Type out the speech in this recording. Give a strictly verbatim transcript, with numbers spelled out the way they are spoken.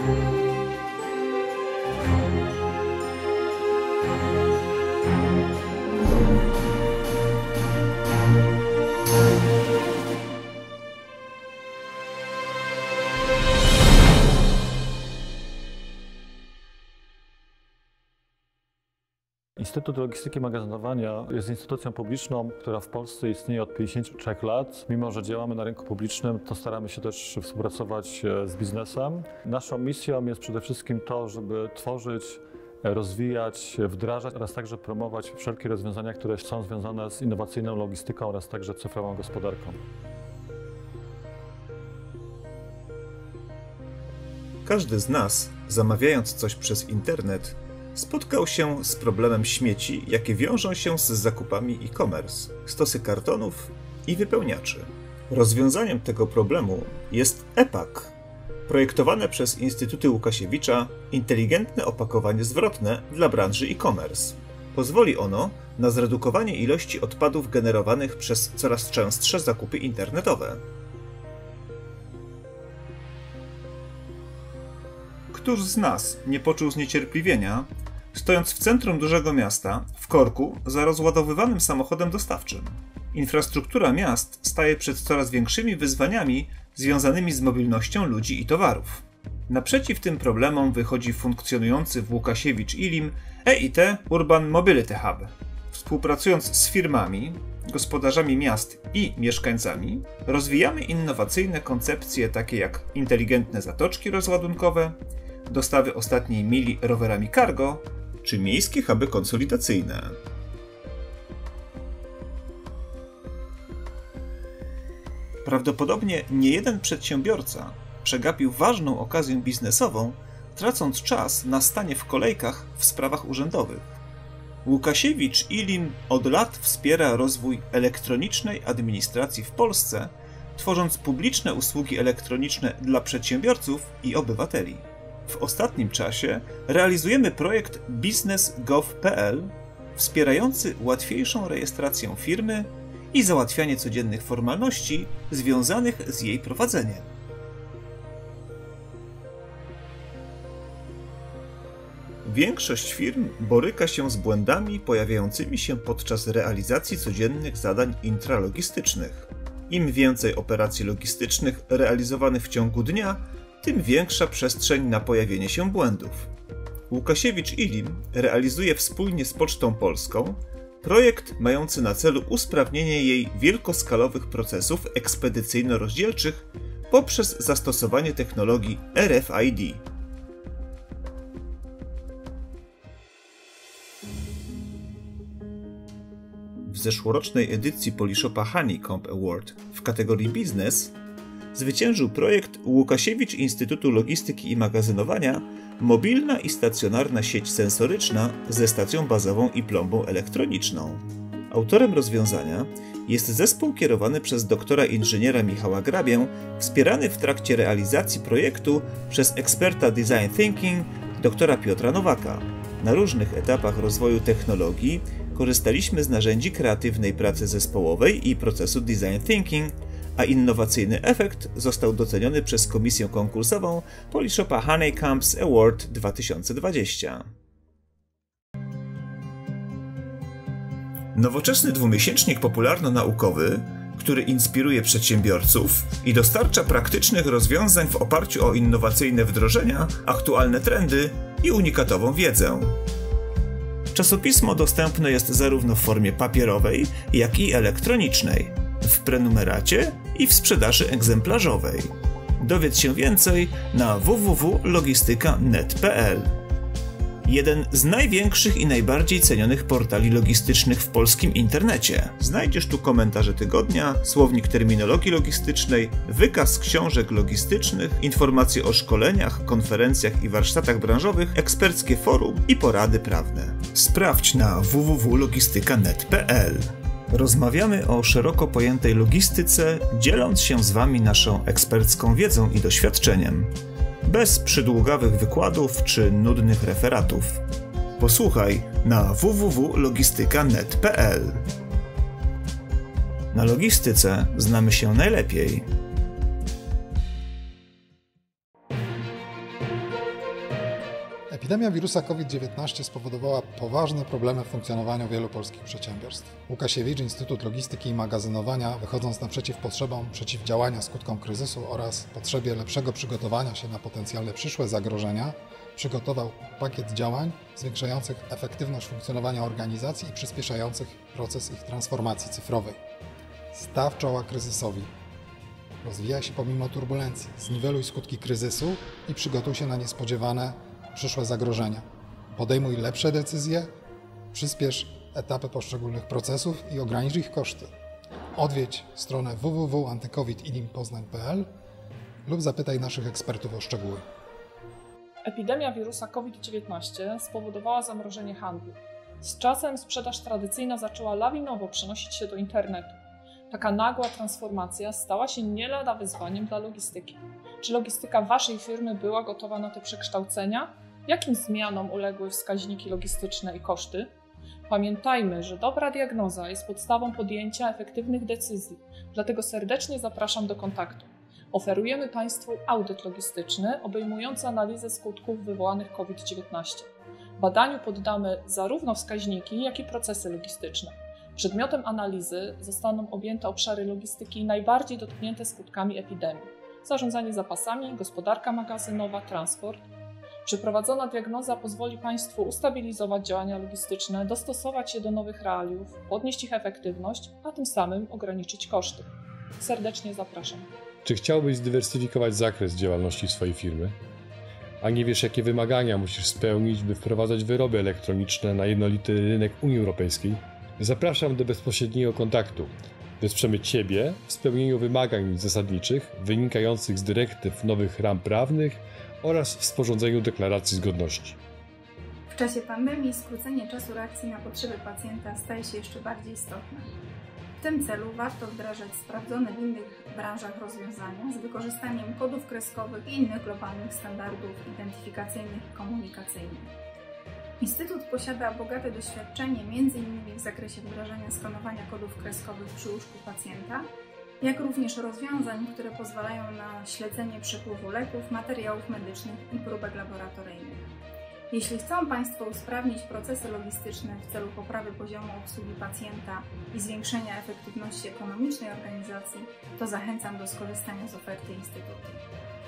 Instytut Logistyki i Magazynowania jest instytucją publiczną, która w Polsce istnieje od pięćdziesięciu trzech lat. Mimo że działamy na rynku publicznym, to staramy się też współpracować z biznesem. Naszą misją jest przede wszystkim to, żeby tworzyć, rozwijać, wdrażać oraz także promować wszelkie rozwiązania, które są związane z innowacyjną logistyką oraz także cyfrową gospodarką. Każdy z nas, zamawiając coś przez internet, spotkał się z problemem śmieci, jakie wiążą się z zakupami e-commerce, stosy kartonów i wypełniaczy. Rozwiązaniem tego problemu jest ePack, projektowane przez Instytuty Łukasiewicza inteligentne opakowanie zwrotne dla branży e-commerce. Pozwoli ono na zredukowanie ilości odpadów generowanych przez coraz częstsze zakupy internetowe. Któż z nas nie poczuł zniecierpliwienia, stojąc w centrum dużego miasta, w korku za rozładowywanym samochodem dostawczym? Infrastruktura miast staje przed coraz większymi wyzwaniami związanymi z mobilnością ludzi i towarów. Naprzeciw tym problemom wychodzi funkcjonujący w Łukasiewicz-Ilim E I T Urban Mobility Hub. Współpracując z firmami, gospodarzami miast i mieszkańcami, rozwijamy innowacyjne koncepcje takie jak inteligentne zatoczki rozładunkowe, dostawy ostatniej mili rowerami cargo, czy miejskie huby konsolidacyjne. Prawdopodobnie niejeden przedsiębiorca przegapił ważną okazję biznesową, tracąc czas na stanie w kolejkach w sprawach urzędowych. Łukasiewicz-Ilim od lat wspiera rozwój elektronicznej administracji w Polsce, tworząc publiczne usługi elektroniczne dla przedsiębiorców i obywateli. W ostatnim czasie realizujemy projekt biznes kropka gov kropka p l wspierający łatwiejszą rejestrację firmy i załatwianie codziennych formalności związanych z jej prowadzeniem. Większość firm boryka się z błędami pojawiającymi się podczas realizacji codziennych zadań intralogistycznych. Im więcej operacji logistycznych realizowanych w ciągu dnia, tym większa przestrzeń na pojawienie się błędów. Łukasiewicz-Ilim realizuje wspólnie z Pocztą Polską projekt mający na celu usprawnienie jej wielkoskalowych procesów ekspedycyjno-rozdzielczych poprzez zastosowanie technologii R F I D. W zeszłorocznej edycji Polishopa Honeycomb Award w kategorii Biznes zwyciężył projekt Łukasiewicz Instytutu Logistyki i Magazynowania mobilna i stacjonarna sieć sensoryczna ze stacją bazową i plombą elektroniczną. Autorem rozwiązania jest zespół kierowany przez doktora inżyniera Michała Grabię, wspierany w trakcie realizacji projektu przez eksperta Design Thinking doktora Piotra Nowaka. Na różnych etapach rozwoju technologii korzystaliśmy z narzędzi kreatywnej pracy zespołowej i procesu Design Thinking, a innowacyjny efekt został doceniony przez komisję konkursową Polishopa Honeycomb Award dwa tysiące dwadzieścia. Nowoczesny dwumiesięcznik popularno-naukowy, który inspiruje przedsiębiorców i dostarcza praktycznych rozwiązań w oparciu o innowacyjne wdrożenia, aktualne trendy i unikatową wiedzę. Czasopismo dostępne jest zarówno w formie papierowej, jak i elektronicznej, w prenumeracie i w sprzedaży egzemplarzowej. Dowiedz się więcej na w w w kropka logistyka kropka net kropka p l. Jeden z największych i najbardziej cenionych portali logistycznych w polskim internecie. Znajdziesz tu komentarze tygodnia, słownik terminologii logistycznej, wykaz książek logistycznych, informacje o szkoleniach, konferencjach i warsztatach branżowych, eksperckie forum i porady prawne. Sprawdź na w w w kropka logistyka kropka net kropka p l. Rozmawiamy o szeroko pojętej logistyce, dzieląc się z Wami naszą ekspercką wiedzą i doświadczeniem. Bez przydługawych wykładów czy nudnych referatów. Posłuchaj na w w w kropka logistyka kropka net kropka p l. Na logistyce znamy się najlepiej. Epidemia wirusa COVID dziewiętnaście spowodowała poważne problemy w funkcjonowaniu wielu polskich przedsiębiorstw. Łukasiewicz, Instytut Logistyki i Magazynowania, wychodząc naprzeciw potrzebom przeciwdziałania skutkom kryzysu oraz potrzebie lepszego przygotowania się na potencjalne przyszłe zagrożenia, przygotował pakiet działań zwiększających efektywność funkcjonowania organizacji i przyspieszających proces ich transformacji cyfrowej. Staw czoła kryzysowi. Rozwijaj się pomimo turbulencji, zniweluj skutki kryzysu i przygotuj się na niespodziewane przyszłe zagrożenia. Podejmuj lepsze decyzje, przyspiesz etapy poszczególnych procesów i ogranicz ich koszty. Odwiedź stronę w w w kropka antycovid idim poznań kropka p l lub zapytaj naszych ekspertów o szczegóły. Epidemia wirusa COVID dziewiętnaście spowodowała zamrożenie handlu. Z czasem sprzedaż tradycyjna zaczęła lawinowo przenosić się do internetu. Taka nagła transformacja stała się nie lada wyzwaniem dla logistyki. Czy logistyka Waszej firmy była gotowa na te przekształcenia? Jakim zmianom uległy wskaźniki logistyczne i koszty? Pamiętajmy, że dobra diagnoza jest podstawą podjęcia efektywnych decyzji, dlatego serdecznie zapraszam do kontaktu. Oferujemy Państwu audyt logistyczny obejmujący analizę skutków wywołanych COVID dziewiętnaście. Badaniu poddamy zarówno wskaźniki, jak i procesy logistyczne. Przedmiotem analizy zostaną objęte obszary logistyki najbardziej dotknięte skutkami epidemii: zarządzanie zapasami, gospodarka magazynowa, transport. Przeprowadzona diagnoza pozwoli Państwu ustabilizować działania logistyczne, dostosować się do nowych realiów, podnieść ich efektywność, a tym samym ograniczyć koszty. Serdecznie zapraszam. Czy chciałbyś zdywersyfikować zakres działalności swojej firmy? A nie wiesz, jakie wymagania musisz spełnić, by wprowadzać wyroby elektroniczne na jednolity rynek Unii Europejskiej? Zapraszam do bezpośredniego kontaktu. Wesprzemy Ciebie w spełnieniu wymagań zasadniczych wynikających z dyrektyw nowych ram prawnych oraz w sporządzeniu deklaracji zgodności. W czasie pandemii skrócenie czasu reakcji na potrzeby pacjenta staje się jeszcze bardziej istotne. W tym celu warto wdrażać sprawdzone w innych branżach rozwiązania z wykorzystaniem kodów kreskowych i innych globalnych standardów identyfikacyjnych i komunikacyjnych. Instytut posiada bogate doświadczenie między innymi w zakresie wdrażania skanowania kodów kreskowych przy łóżku pacjenta, jak również rozwiązań, które pozwalają na śledzenie przepływu leków, materiałów medycznych i próbek laboratoryjnych. Jeśli chcą Państwo usprawnić procesy logistyczne w celu poprawy poziomu obsługi pacjenta i zwiększenia efektywności ekonomicznej organizacji, to zachęcam do skorzystania z oferty Instytutu.